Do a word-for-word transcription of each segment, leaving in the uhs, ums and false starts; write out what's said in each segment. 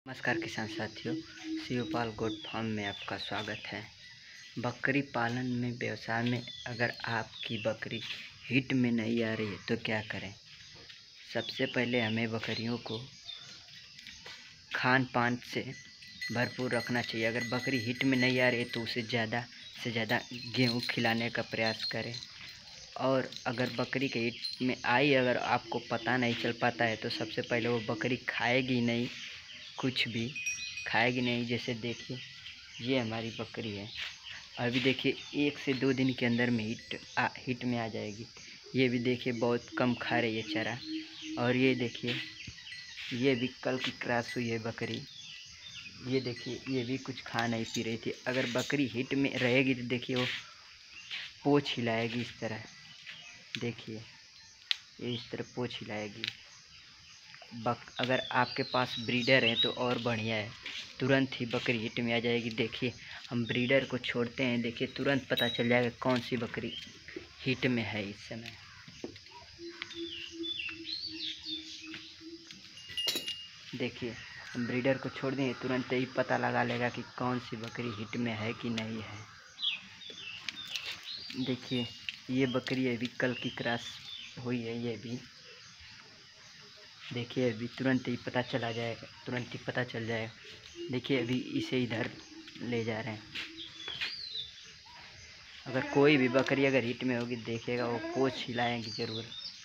नमस्कार किसान साथियों, शिवपाल गोट फार्म में आपका स्वागत है। बकरी पालन में व्यवसाय में अगर आपकी बकरी हिट में नहीं आ रही है तो क्या करें। सबसे पहले हमें बकरियों को खान पान से भरपूर रखना चाहिए। अगर बकरी हिट में नहीं आ रही है तो उसे ज़्यादा से ज़्यादा गेहूँ खिलाने का प्रयास करें। और अगर बकरी के हिट में आई अगर आपको पता नहीं चल पाता है तो सबसे पहले वो बकरी खाएगी नहीं, कुछ भी खाएगी नहीं। जैसे देखिए ये हमारी बकरी है, अभी देखिए एक से दो दिन के अंदर में हिट आ, हिट में आ जाएगी। ये भी देखिए बहुत कम खा रही है चारा। और ये देखिए ये भी कल की क्रॉस हुई है बकरी। ये देखिए ये भी कुछ खा नहीं पी रही थी। अगर बकरी हिट में रहेगी तो देखिए वो पोंछ हिलाएगी इस तरह, देखिए ये इस तरह पोंछ हिलाएगी। बक अगर आपके पास ब्रीडर है तो और बढ़िया है, तुरंत ही बकरी हिट में आ जाएगी। देखिए हम ब्रीडर को छोड़ते हैं, देखिए तुरंत पता चल जाएगा कौन सी बकरी हिट में है इस समय। देखिए हम ब्रीडर को छोड़ देंगे, तुरंत ही पता लगा लेगा कि कौन सी बकरी हिट में है कि नहीं है। देखिए ये बकरी अभी कल की क्रॉस हुई है, ये भी देखिए अभी तुरंत ही पता चला जाएगा, तुरंत ही पता चल जाएगा। देखिए अभी इसे इधर ले जा रहे हैं। अगर कोई भी बकरी अगर हिट में होगी देखेगा वो पोंछ हिलाएंगी ज़रूर।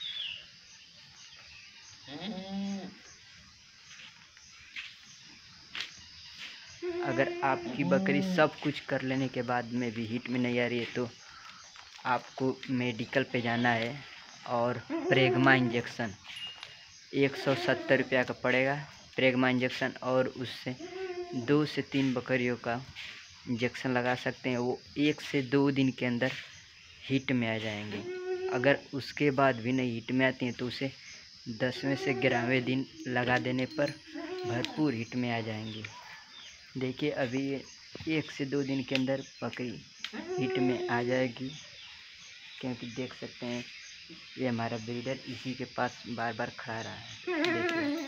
अगर आपकी बकरी सब कुछ कर लेने के बाद में भी हिट में नहीं आ रही है तो आपको मेडिकल पे जाना है और प्रेग्मा इंजेक्शन एक सौ सत्तर रुपया का पड़ेगा प्रेग्मा इंजेक्शन। और उससे दो से तीन बकरियों का इंजेक्शन लगा सकते हैं। वो एक से दो दिन के अंदर हिट में आ जाएंगे। अगर उसके बाद भी नहीं हिट में आती हैं तो उसे दसवें से ग्यारहवें दिन लगा देने पर भरपूर हिट में आ जाएंगे। देखिए अभी एक से दो दिन के अंदर बकरी हिट में आ जाएगी, क्योंकि देख सकते हैं ये हमारा ब्रीडर इसी के पास बार बार खड़ा रहा है। देखिए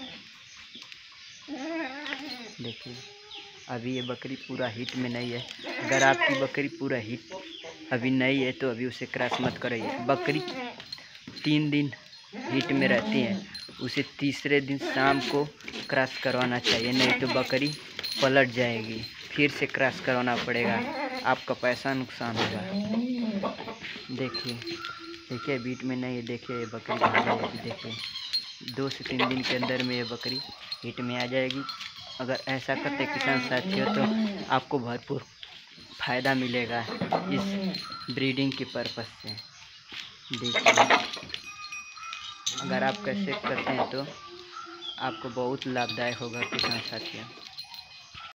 देखिए अभी ये बकरी पूरा हिट में नहीं है। अगर आपकी बकरी पूरा हिट अभी नहीं है तो अभी उसे क्रॉस मत करिए। बकरी तीन दिन हिट में रहती हैं, उसे तीसरे दिन शाम को क्रॉस करवाना चाहिए, नहीं तो बकरी पलट जाएगी। फिर से क्रॉस करवाना पड़ेगा, आपका पैसा नुकसान होगा। देखिए देखिए बीट में नहीं है, देखिए ये बकरी आ जाएगी। देखिए दो से तीन दिन के अंदर में ये बकरी हिट में आ जाएगी। अगर ऐसा करते किसान साथियों तो आपको भरपूर फ़ायदा मिलेगा इस ब्रीडिंग के पर्पस से। देखिए अगर आप कैसे करते हैं तो आपको बहुत लाभदायक होगा किसान साथियों।